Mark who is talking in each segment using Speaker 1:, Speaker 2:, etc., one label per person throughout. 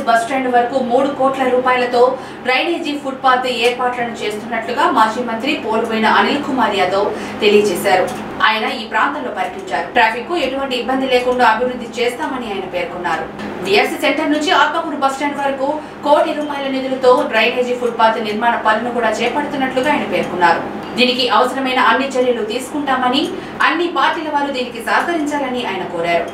Speaker 1: Bus stand వరకు 3 కోట్ల రూపాయలతో డ్రైనేజీ ఫుట్పాత్ ఏర్పాట్లను చేస్తున్నట్లుగా మాజీ మంత్రి పోలుబోయిన అనిల్ కుమార్ యాదవ్ తెలియజేశారు. ఆయన ఈ ప్రాంతంలో పర్యటించారు. ట్రాఫిక్ కు ఎటువంటి ఇబ్బంది లేకుండా అభివృద్ధి చేస్తామని ఆయన పేర్కొన్నారు. డిఆర్సీ సెంటర్ నుంచి ఆత్మకూరు బస్టాండ్ వరకు 1 కోటి రూపాయల నిధులతో డ్రైనేజీ ఫుట్పాత్ నిర్మాణ పనులను కూడా చేపడుతున్నట్లుగా ఆయన పేర్కొన్నారు. దీనికి అవసరమైన అన్ని చర్యలు తీసుకుంటామని, అన్ని పార్టీల వారు దీనికి సహకరించాలని ఆయన కోరారు.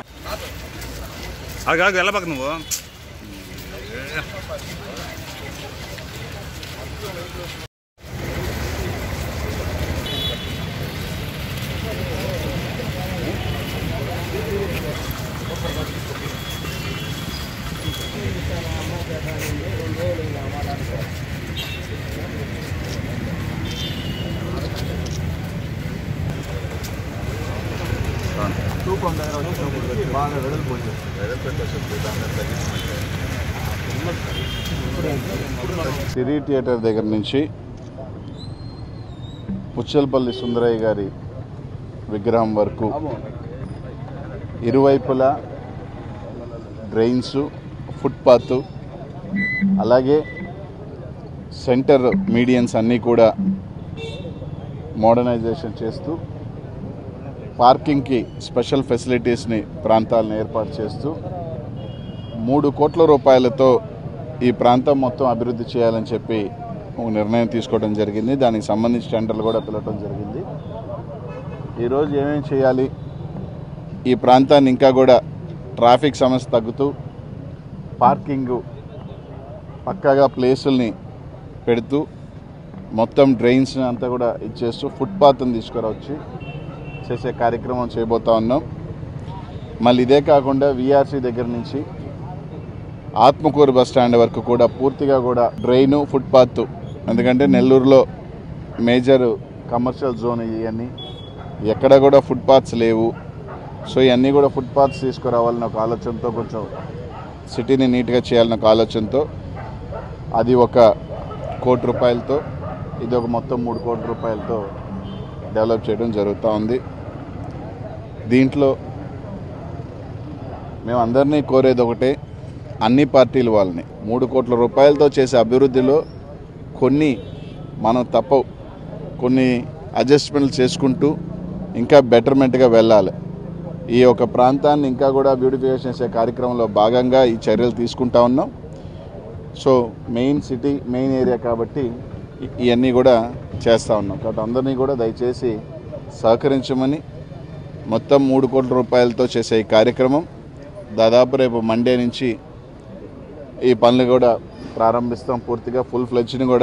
Speaker 2: సిరీ థియేటర్ దగ్గర నుంచి పుచ్చలపల్లి సుందరయ్య గారి విగ్రహం వరకు ఇరువైపులా డ్రైన్స్, ఫుట్పాత్, అలాగే సెంటర్ మీడియన్స్ అన్నీ కూడా మోడర్నైజేషన్ చేస్తూ పార్కింగ్కి స్పెషల్ ఫెసిలిటీస్ని ప్రాంతాలను ఏర్పాటు చేస్తూ 3 కోట్ల రూపాయలతో ఈ ప్రాంతం మొత్తం అభివృద్ధి చేయాలని చెప్పి ఒక నిర్ణయం తీసుకోవడం జరిగింది. దానికి సంబంధించి టెండర్లు కూడా పిలవడం జరిగింది. ఈరోజు ఏమేమి చేయాలి, ఈ ప్రాంతాన్ని ఇంకా కూడా ట్రాఫిక్ సమస్య తగ్గుతూ పార్కింగ్ పక్కాగా ప్లేసుల్ని పెడుతూ మొత్తం డ్రైన్స్ని అంతా కూడా ఇచ్చేస్తూ ఫుట్పాత్ని తీసుకురావచ్చి చేసే కార్యక్రమం చేయబోతా ఉన్నాం. మళ్ళీ ఇదే కాకుండా విఆర్సీ దగ్గర నుంచి ఆత్మకూరు బస్ స్టాండ్ వరకు కూడా పూర్తిగా కూడా డ్రైను, ఫుట్పాత్, ఎందుకంటే నెల్లూరులో మేజర్ కమర్షియల్ జోన్ ఇవన్నీ ఎక్కడ కూడా ఫుట్పాత్స్ లేవు. సో ఇవన్నీ కూడా ఫుట్పాత్స్ తీసుకురావాలని ఒక ఆలోచనతో, కొంచెం సిటీని నీట్గా చేయాలని ఒక ఆలోచనతో అది 1 కోటి రూపాయలతో, ఇది ఒక మొత్తం 3 కోట్ల రూపాయలతో డెవలప్ చేయడం జరుగుతూ ఉంది. దీంట్లో మేము అందరినీ కోరేది ఒకటే, అన్ని పార్టీల వాళ్ళని 3 కోట్ల రూపాయలతో చేసే అభివృద్ధిలో కొన్ని మనం తప్పవు, కొన్ని అడ్జస్ట్మెంట్లు చేసుకుంటూ ఇంకా బెటర్మెంట్గా వెళ్ళాలి. ఈ యొక్క ప్రాంతాన్ని ఇంకా కూడా బ్యూటిఫికేషన్ చేసే కార్యక్రమంలో భాగంగా ఈ చర్యలు తీసుకుంటా ఉన్నాం. So main city, main area కాబట్టి ఇవన్నీ కూడా చేస్తూ ఉన్నాం. కాబట్టి అందరినీ కూడా దయచేసి సహకరించమని, మొత్తం 3 కోట్ల రూపాయలతో చేసే ఈ కార్యక్రమం దాదాపు రేపు మండే నుంచి ఈ పనులు కూడా ప్రారంభిస్తాం. పూర్తిగా ఫుల్ ఫ్లెడ్జ్ని కూడా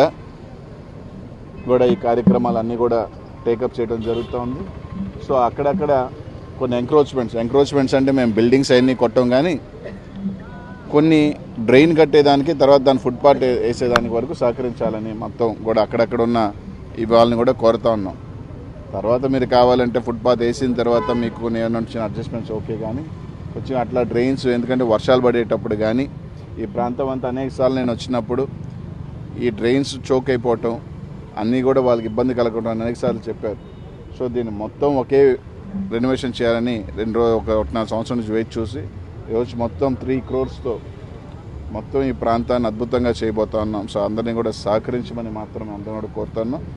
Speaker 2: ఈ కార్యక్రమాలన్నీ కూడా టేకప్ చేయడం జరుగుతూ ఉంది. సో అక్కడక్కడ కొన్ని ఎంక్రోచ్మెంట్స్ అంటే మేము బిల్డింగ్స్ అవన్నీ కొట్టాం, కానీ కొన్ని డ్రైన్ కట్టేదానికి, తర్వాత దాని ఫుట్పాత్ వేసేదానికి వరకు సహకరించాలని మొత్తం కూడా అక్కడక్కడ ఉన్న ఈ వాళ్ళని కూడా కోరుతా ఉన్నాం. తర్వాత మీరు కావాలంటే ఫుట్పాత్ వేసిన తర్వాత మీకు ఏమైనా వచ్చిన అడ్జస్ట్మెంట్స్ ఓకే, కానీ కొంచెం అట్లా డ్రైన్స్, ఎందుకంటే వర్షాలు పడేటప్పుడు కానీ ఈ ప్రాంతం అంతా అనేకసార్లు నేను వచ్చినప్పుడు ఈ డ్రైన్స్ చోక్ అయిపోవటం, అన్నీ కూడా వాళ్ళకి ఇబ్బంది కలగడం అనేకసార్లు చెప్పారు. సో దీన్ని మొత్తం ఒకే రెనోవేషన్ చేయాలని 1.5 సంవత్సరం నుంచి వెయిట్ చూసి ఈరోజు మొత్తం 3 crores మొత్తం ఈ ప్రాంతాన్ని అద్భుతంగా చేయబోతా ఉన్నాం. సో అందరినీ కూడా సహకరించమని మాత్రం అందరం కూడా కోరుతున్నాం.